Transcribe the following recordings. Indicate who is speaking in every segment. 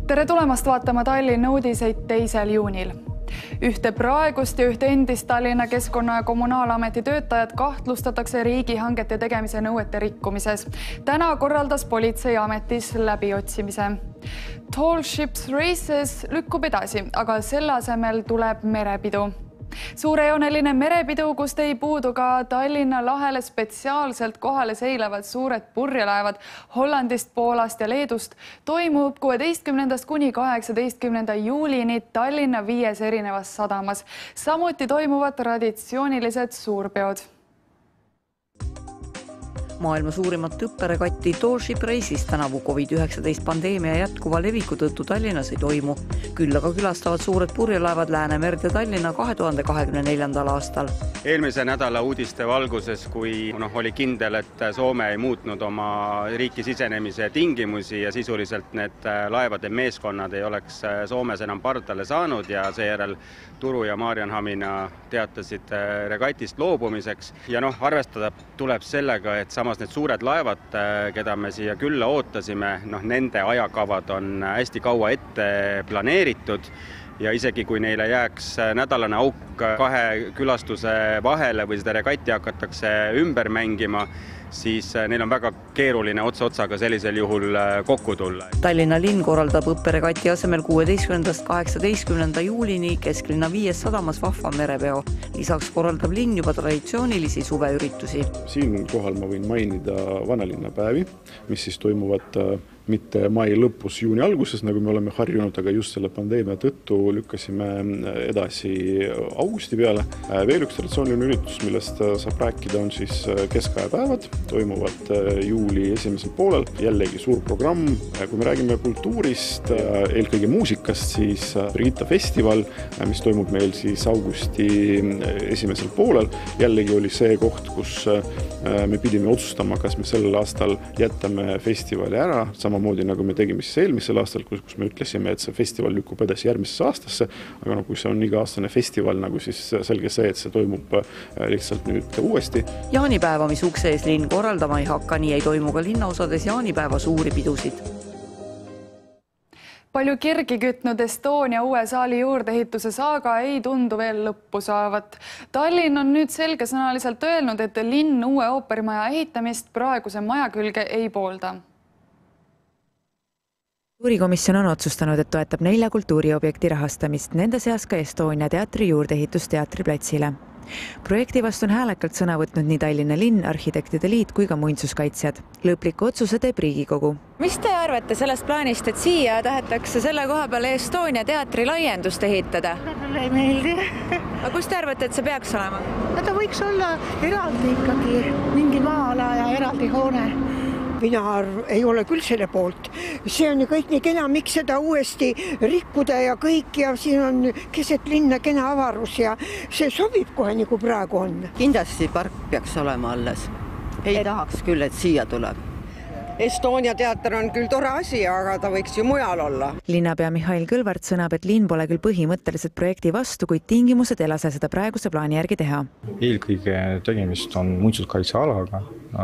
Speaker 1: Tere tulemast vaatama Tallinna uudiseid 2. juunil. Ühte praegust ja ühte endist Tallinna Keskkonna- ja Kommunaalameti töötajat kahtlustatakse riigihangete tegemise nõuete rikkumises. Täna korraldas politseiametis läbiotsimise. Tall Ships Races lükkub edasi, aga selle asemel tuleb merepidu. Suurejooneline merepidu, kust ei puudu ka Tallinna lahele spetsiaalselt kohale seilevad suured purjelaevad Hollandist, Poolast ja Leedust, toimub 16. kuni 18. juulini Tallinna 5 erinevas sadamas. Samuti toimuvad traditsioonilised suurpeod.
Speaker 2: Maailma suurimat õpperegatti Tall Ship Races tänavu COVID-19 pandeemia jätkuva leviku tõttu Tallinnas ei toimu. Küll aga külastavad suured purjelaevad Läänemerd ja Tallinna 2024. aastal.
Speaker 3: Eelmise nädala uudiste valguses, kui oli kindel, et Soome ei muutnud oma riiki sisenemise tingimusi ja sisuliselt need laevade meeskonnad ei oleks Soomes enam pardale saanud ja seejärel Turu ja Maarjanhamina teatasid regatist loobumiseks. Ja arvestada tuleb sellega, et samas need suured laevad, keda me siia külla ootasime, nende ajakavad on hästi kaua ette planeeritud ja isegi kui neile jääks nädalane auk 2 külastuse vahele või seda regatti hakatakse ümber mängima, siis neil on väga keeruline otsa-otsaga sellisel juhul kokku tulla.
Speaker 2: Tallinna linn korraldab õpperegati asemel 16. 18. juulini kesklinna 5 sadamas vahva merepeo. Lisaks korraldab linn juba traditsioonilisi suveüritusi.
Speaker 4: Siinkohal ma võin mainida vanalinnapäevi, mis siis toimuvad mitte mai lõpus, juuni alguses, nagu me oleme harjunud, aga just selle pandeemia tõttu lükkasime edasi augusti peale. Veel üks traditsiooniline üritus, millest saab rääkida, on siis keskajapäevad, toimuvad juuli esimesel poolel. Jällegi suur programm. Kui me räägime kultuurist, eelkõige muusikast, siis Brigitta festival, mis toimub meil siis augusti esimesel poolel. Jällegi oli see koht, kus me pidime otsustama, kas me sellel aastal jätame festivali ära, samamoodi nagu me tegime siis eelmisel aastal, kus me ütlesime, et see festival lükkub edasi järgmisesse aastasse, aga kui see on iga-aastane festival, siis selge see, et see toimub lihtsalt nüüd uuesti.
Speaker 2: Jaanipäeva, mis ukse ees linn korraldama ei hakka, nii ei toimu ka linnaosades jaanipäeva suuri pidusid.
Speaker 1: Palju kirgi kütnud Estonia uue saali juurdeehituse saaga ei tundu veel lõppu saavat. Tallinn on nüüd selgesõnaliselt öelnud, et linn uue ooperimaja ehitamist praeguse maja külge ei poolda.
Speaker 5: Kultuurikomisjon on otsustanud, et toetab 4 kultuuriobjekti rahastamist, nende seas ka Estonia teatri juurdeehitus teatriplatsile. Projekti vastu on häälekalt sõna võtnud nii Tallinna linn, arhitektide liit kui ka muinsuskaitsjad. Lõpliku otsuse teeb Riigikogu.
Speaker 6: Mis te arvate sellest plaanist, et siia tahetakse selle koha peale Estonia teatri laiendust ehitada?
Speaker 7: Mulle ei meeldi.
Speaker 6: Aga kus te arvate, et see peaks olema?
Speaker 7: Ta võiks olla eraldi ikkagi, mingi maa-ala ja eraldi hoone. Mina ei ole küll selle poolt. See on ju kõik nii kena, miks seda uuesti rikkuda ja kõik ja siin on keset linna kena avarus ja see sobib kohe nagu praegu on.
Speaker 8: Kindlasti park peaks olema alles. Ei tahaks küll, et siia tuleb.
Speaker 9: Estonia teater on küll tore asi, aga ta võiks ju mujal olla.
Speaker 5: Linnapea Mihhail Kõlvart sõnab, et linn pole küll põhimõtteliselt projekti vastu, kuid tingimused ei lase seda praeguse plaani järgi teha.
Speaker 10: Eelkõige tegemist on muinsuskaitsealaga,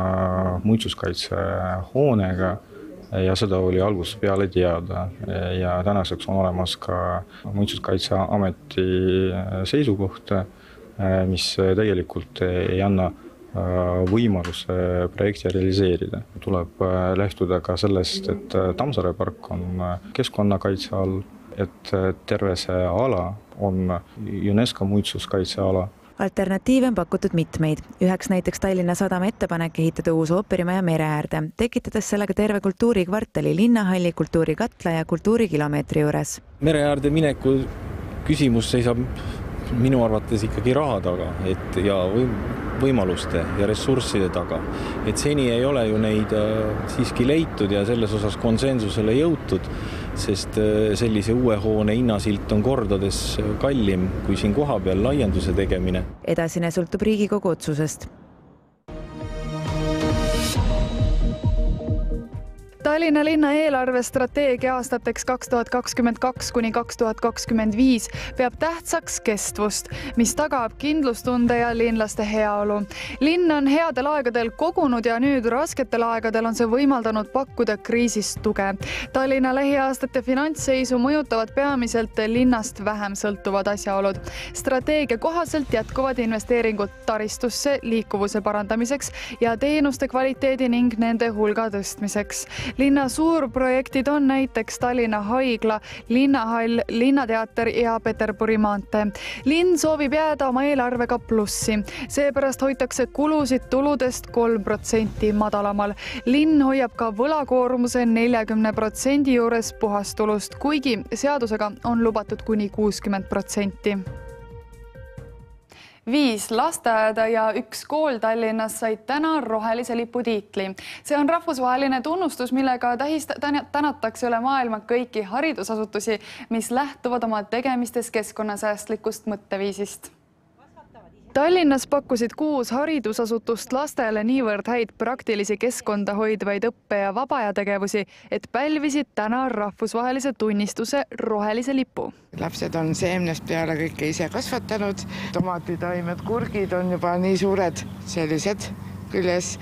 Speaker 10: muinsuskaitsehoonega ja seda oli algusest peale teada. Ja tänaseks on olemas ka muinsuskaitseameti seisukoht, mis tegelikult ei anna võimaluse projekti realiseerida. Tuleb lähtuda ka sellest, et Tammsaare park on keskkonnakaitse all, et terve see ala on UNESCO muinsuskaitseala.
Speaker 5: Alternatiive on pakutud mitmeid. Üheks näiteks Tallinna Sadama ettepanek ehitada uus ooperimaja mere äärde, tekitades sellega terve kultuurikvartali, linnahalli, kultuurikatla ja kultuurikilomeetri juures.
Speaker 11: Mere äärde mineku küsimus seisab minu arvates ikkagi raha taga ja võimaluste ja ressursside taga. Et seni ei ole ju neid siiski leitud ja selles osas konsensusele jõutud, sest sellise uue hoone hinnasilt on kordades kallim kui siin koha peal laienduse tegemine.
Speaker 5: Edasine sõltub Riigikogu otsusest.
Speaker 1: Tallinna linna eelarvestrateegia aastateks 2022 kuni 2025 peab tähtsaks kestvust, mis tagab kindlustunde ja linlaste heaolu. Linn on headel aegadel kogunud ja nüüd rasketel aegadel on see võimaldanud pakkuda kriisist tuge. Tallinna lähiaastate finantsseisu mõjutavad peamiselt linnast vähem sõltuvad asjaolud. Strateegia kohaselt jätkuvad investeeringud taristusse liikuvuse parandamiseks ja teenuste kvaliteedi ning nende hulga tõstmiseks. Linna suurprojektid on näiteks Tallinna haigla, linnahall, linnateater ja Peterburi maantee. Linn soovib jääda oma eelarvega plussi. Seepärast hoitakse kulusid tuludest 3% madalamal. Linn hoiab ka võlakoormuse 40% juures puhastulust, kuigi seadusega on lubatud kuni 60%. 5 lasteaeda ja 1 kool Tallinnas said täna rohelise lipu tiitli. See on rahvusvaheline tunnustus, millega tänatakse üle maailma kõiki haridusasutusi, mis lähtuvad oma tegemistes keskkonnasäästlikust mõtteviisist. Tallinnas pakkusid 6 haridusasutust lastele niivõrd häid praktilisi keskkonda hoidvaid õppe- ja vabaajategevusi, et pälvisid täna rahvusvahelise tunnistuse rohelise lipu.
Speaker 12: Lapsed on seemnest peale kõike ise kasvatanud. Tomatitaimed, kurgid on juba nii suured sellised küljes.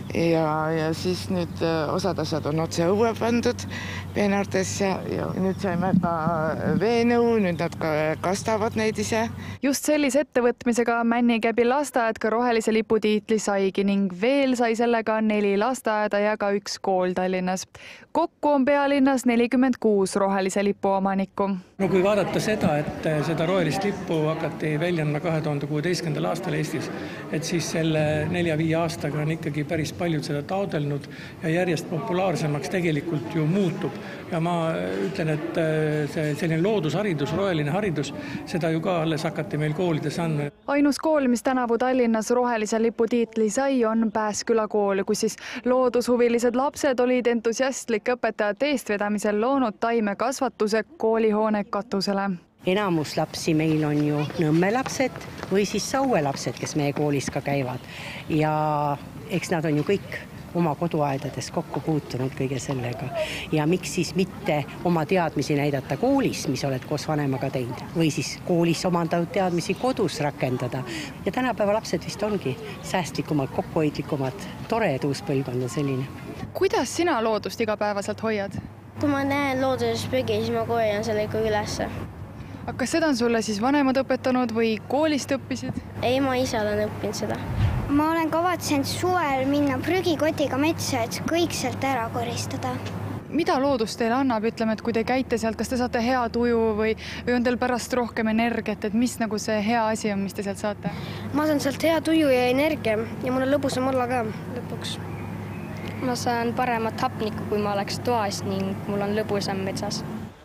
Speaker 12: Ja siis nüüd osad asjad on otse õue pandud peenartesse ja nüüd saime ka veenõu, nüüd nad ka kastavad neid ise.
Speaker 1: Just sellise ettevõtmisega Männikäbi lasteaed ka rohelise lipu tiitli saigi ning veel sai sellega 4 lasteaeda ja ka 1 kool Tallinnas. Kokku on pealinnas 46 rohelise lipu omanikku.
Speaker 13: No kui vaadata seda, et seda rohelist lippu hakati välja andma 2016. aastal Eestis, et siis selle 4-5 aastaga on ikkagi päris paljud seda taodelnud ja järjest populaarsemaks tegelikult ju muutub. Ja ma ütlen, et selline loodusharidus, roheline haridus, seda ju ka alles hakati meil koolides andma.
Speaker 1: Ainus kool, mis tänavu Tallinnas rohelise lipu tiitli sai, on Pääsküla kool, kus siis loodushuvilised lapsed olid entusiastlik õpetajate eestvedamisel loonud taimekasvatuse koolihoone katusele.
Speaker 14: Enamus lapsi meil on ju Nõmme lapsed või siis Saue lapsed, kes meie koolis ka käivad. Ja eks nad on ju kõik oma koduaedades kokku puutunud kõige sellega. Ja miks siis mitte oma teadmisi näidata koolis, mis oled koos vanemaga teinud, või siis koolis omandatud teadmisi kodus rakendada. Ja tänapäeva lapsed vist ongi säästlikumad, kokkuhoidlikumad, tore, et uus põlvkond on selline.
Speaker 1: Kuidas sina loodust igapäevaselt hoiad?
Speaker 15: Kui ma näen looduses prügi, siis ma korjan selle ikka ülesse.
Speaker 1: Aga kas seda on sulle siis vanemad õpetanud või koolist õppisid?
Speaker 15: Ei, ma ise olen õppinud seda.
Speaker 16: Ma olen kavatsenud suvel minna prügikotiga metsa, et kõik sealt ära koristada.
Speaker 1: Mida loodus teile annab, ütleme, et kui te käite sealt, kas te saate hea tuju või on teil pärast rohkem energiat, et mis nagu see hea asi on, mis te sealt saate?
Speaker 15: Ma saan sealt hea tuju ja energia ja mul on lõbusam olla ka lõpuks.
Speaker 17: Ma saan paremat hapnikku, kui ma oleks toas ning mul on lõbusam metsas.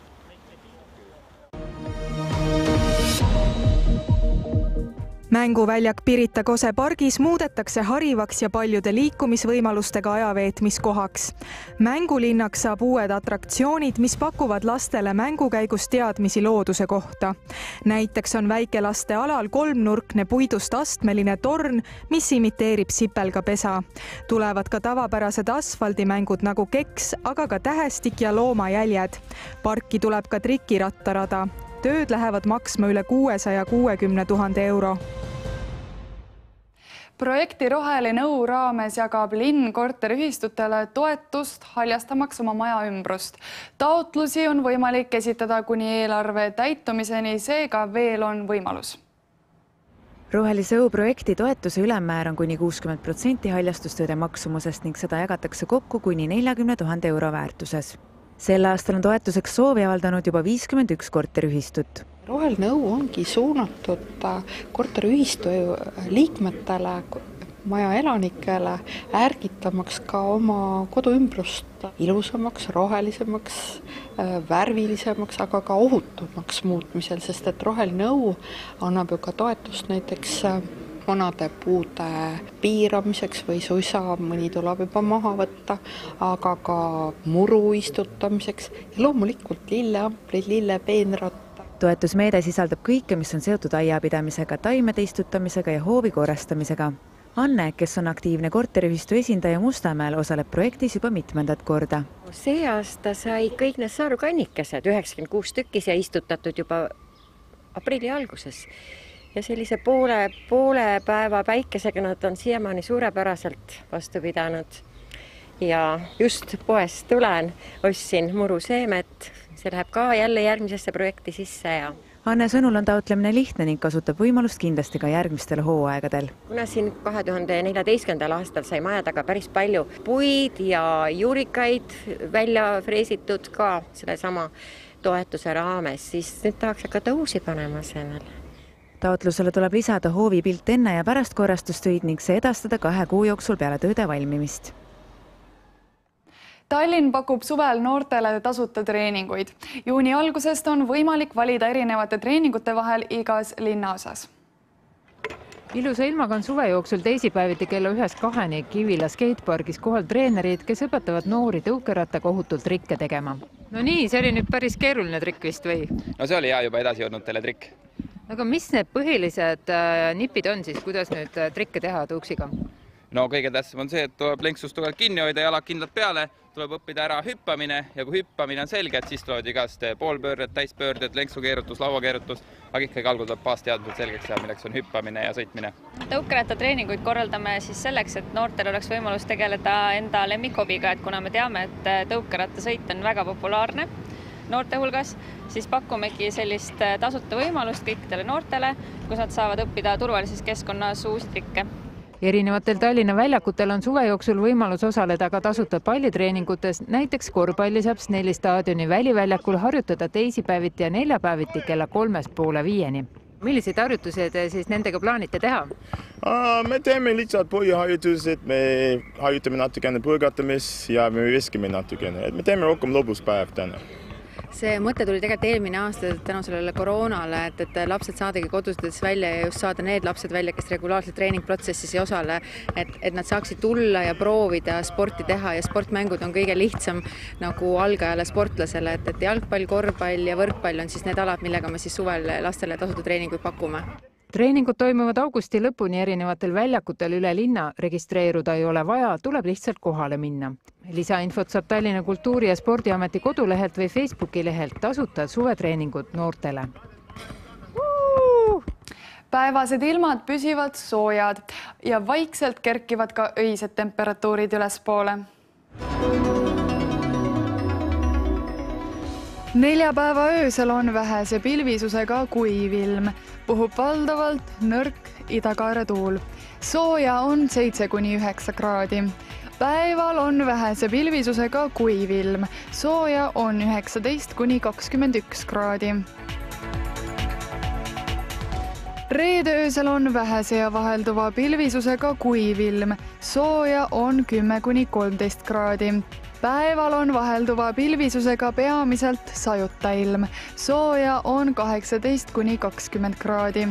Speaker 18: Mänguväljak Pirita Kose pargis muudetakse harivaks ja paljude liikumisvõimalustega ajaveetmiskohaks. Mängulinnaks saab uued atraktsioonid, mis pakuvad lastele mängukäigus teadmisi looduse kohta. Näiteks on väikelaste alal 3-nurkne puidust astmeline torn, mis imiteerib sipelgapesa. Tulevad ka tavapärased asfaldimängud nagu keks, aga ka tähestik ja loomajäljed. Parki tuleb ka trikirattarada. Tööd lähevad maksma üle 660 000 euro.
Speaker 1: Projekti Roheline nõu raames jagab linn korteriühistutele toetust haljastamaks oma maja ümbrust. Taotlusi on võimalik esitada kuni eelarve täitumiseni, seega veel on võimalus.
Speaker 5: Rohelise õu projekti toetuse ülemmäär on kuni 60% haljastustööde maksumusest ning seda jagatakse kokku kuni 40 000 euro väärtuses. Sel aastal on toetuseks soovi avaldanud juba 51 korteriühistut.
Speaker 19: Roheline õu ongi suunatud korteriühistu liikmetele, maja elanikele, ärgitamaks ka oma koduümbrust ilusamaks, rohelisemaks, värvilisemaks, aga ka ohutumaks muutmisel, sest et roheline õu annab ju ka toetust näiteks vanade puude piiramiseks või suisa mõni tuleb juba maha võtta, aga ka muru istutamiseks ja loomulikult lilleamplid, lillepeenrad.
Speaker 5: Toetusmeede sisaldab kõike, mis on seotud aiapidamisega, taimede istutamisega ja hoovi korrastamisega. Anne, kes on aktiivne korteriühistu esindaja Mustamäel, osaleb projektis juba mitmendat korda.
Speaker 20: see aasta sai kõik need saarukannikesed, 96 tükis ja istutatud juba aprilli alguses. Ja sellise poole päeva päikesega nad on siiamaani suurepäraselt vastu pidanud. Ja just poest tulen, ostsin muruseemet, see läheb ka jälle järgmisesse projekti sisse ja
Speaker 5: Anne sõnul on taotlemine lihtne ning kasutab võimalust kindlasti ka järgmistel hooaegadel.
Speaker 20: Kuna siin 2014. aastal sai maja taga päris palju puid ja juurikaid välja freesitud ka selle sama toetuse raames, siis nüüd tahaks hakata uusi panema asemel.
Speaker 5: Taotlusele tuleb lisada hoovi pilt enne ja pärast korrastustöid ning see edastada 2 kuu jooksul peale tööde valmimist.
Speaker 1: Tallinn pakub suvel noortele tasuta treeninguid. Juuni algusest on võimalik valida erinevate treeningute vahel igas linnaosas.
Speaker 21: Ilusa ilmaga on suve jooksul teisipäeviti kella 1-2 Kivila skatepargis kohal treenerid, kes õpetavad noori tõukerattaga ohutult trikke tegema. No nii, see oli nüüd päris keeruline trikk vist või?
Speaker 22: No see oli juba edasi jõudnutele trikk.
Speaker 21: Aga mis need põhilised nipid on siis, kuidas nüüd trikke teha tõuksiga?
Speaker 22: No kõige tähtsam on see, et tuleb lenksust tugevalt kinni hoida, jalad kindlalt peale, tuleb õppida ära hüppamine ja kui hüppamine on selge, et siis tulevad igast poolpöörded, täispöörded, lenksukeerutus, lauakeerutus, aga ikkagi algul tuleb baasteadmised selgeks ja milleks on hüppamine ja sõitmine.
Speaker 23: Tõukerattatreeninguid korraldame siis selleks, et noortel oleks võimalus tegeleda enda lemmikhobiga, et kuna me teame, et tõukerattasõit on väga populaarne noorte hulgas, siis pakumegi sellist tasuta võimalust kõikidele noortele, kus nad saavad õppida turvalises keskkonnas uusi trikke.
Speaker 21: Erinevatel Tallinna väljakutel on suve jooksul võimalus osaleda ka tasuta pallitreeningutes, näiteks korvpalli saab Snelli staadioni väliväljakul harjutada teisipäeviti ja neljapäeviti kella 3:30. Milliseid harjutusi te siis nendega plaanite teha?
Speaker 24: Me teeme lihtsalt põhiharjutused, me harjutame natukene põrgatamis ja me viskame natukene. Me teeme rohkem lõbuspäev täna.
Speaker 25: See mõte tuli tegelikult eelmine aasta tänu sellele koroonale, et lapsed saadagi kodustades välja ja just saada need lapsed välja, kes regulaarselt treeningprotsessis ei osale, et nad saaksid tulla ja proovida sporti teha ja sportmängud on kõige lihtsam nagu algajale sportlasele, et jalgpall, korvpall ja võrkpall on siis need alad, millega me siis suvel lastele tasuta treeninguid pakume.
Speaker 21: Treeningud toimuvad augusti lõpuni erinevatel väljakutel üle linna. Registreeruda ei ole vaja, tuleb lihtsalt kohale minna. Lisainfot saab Tallinna Kultuuri- ja Spordiameti kodulehelt või Facebooki lehelt tasuta suvetreeningud noortele.
Speaker 1: Päevased ilmad püsivad soojad ja vaikselt kerkivad ka öised temperatuurid ülespoole. Neljapäeva öösel on vähese pilvisusega kuiv ilm. Puhub valdavalt nõrk idakaare tuul. Sooja on 7-9 kraadi. Päeval on vähese pilvisusega kuiv ilm. Sooja on 19-21 kraadi. Reede öösel on vähese ja vahelduva pilvisusega kuiv ilm. Sooja on 10-13 kraadi. Päeval on vahelduva pilvisusega peamiselt sajuta ilm. Sooja on 18-20 kraadi.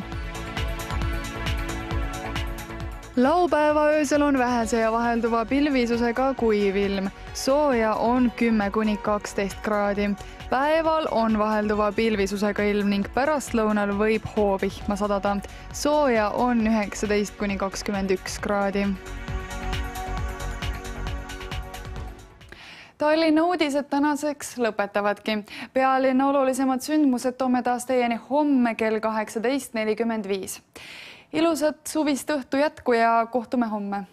Speaker 1: Laupäeva öösel on vähese ja vahelduva pilvisusega kuiv ilm. Sooja on 10-12 kraadi. Päeval on vahelduva pilvisusega ilm ning pärastlõunal võib hoovihma sadada. Sooja on 19-21 kraadi. Tallinna uudised tänaseks lõpetavadki. Pealinna olulisemad sündmused toome taas teieni homme kell 18:45. Ilusat suvist õhtu jätku ja kohtume homme.